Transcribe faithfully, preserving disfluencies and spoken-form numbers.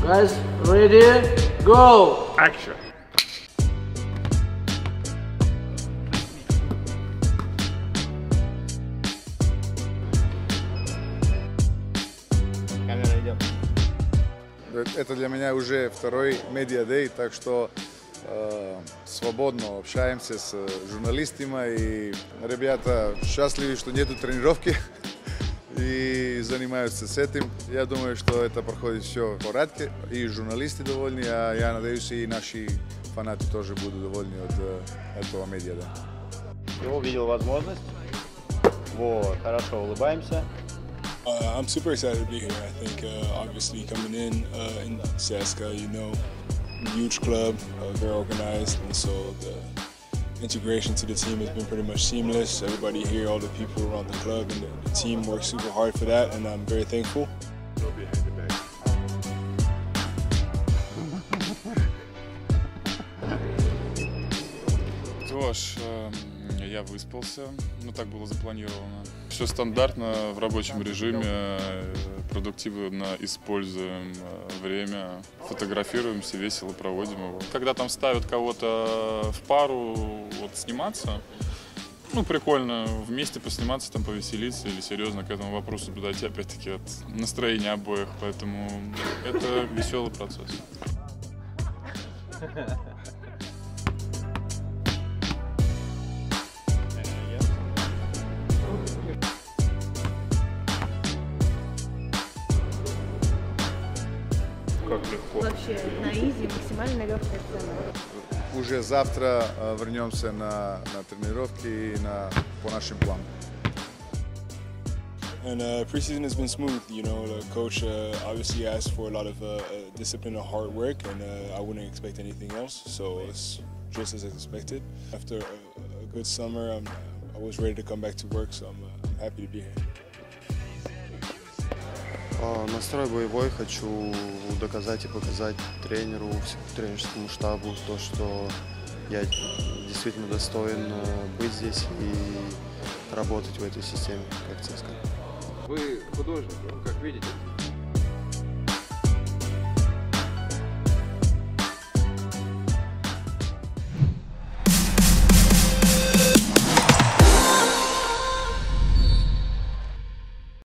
Guys, ready? Go! Action! Камера идет. Это для меня уже второй медиа-дей, так что э, свободно общаемся с журналистами. И ребята счастливы, что нету тренировки и занимаются с этим. Я думаю, что это проходит все в порядке. И журналисты довольны, а я надеюсь, и наши фанаты тоже будут довольны от э, этого медиа-дея. Я увидел возможность. Вот, хорошо, улыбаемся. Uh, I'm super excited to be here. I think uh, obviously coming in uh, in C S K A, you know, huge club, uh, very organized, and so the integration to the team has been pretty much seamless. Everybody here, all the people around the club and the, the team work super hard for that, and I'm very thankful. Josh, я выспался, но так было запланировано. Все стандартно, в рабочем режиме, продуктивно используем время, фотографируемся, весело проводим его. Когда там ставят кого-то в пару вот, сниматься, ну прикольно вместе посниматься, там повеселиться или серьезно к этому вопросу подойти, опять-таки от настроения обоих, поэтому это веселый процесс. Как легко. Вообще на изи, максимально легкая цена. Уже завтра э, вернемся на, на тренировки и на, по нашим планам. And uh, preseason has been smooth. You know, the coach uh, obviously asked for a lot of uh, discipline and hard work, and uh, I wouldn't expect anything else. So it's just as expected. After a, a good summer, I'm, I was ready to come back to work, so I'm, uh, I'm happy to be here. Настрой боевой, хочу доказать и показать тренеру, тренерскому штабу то, что я действительно достоин быть здесь и работать в этой системе, как ЦСКА. Вы художник, как видите,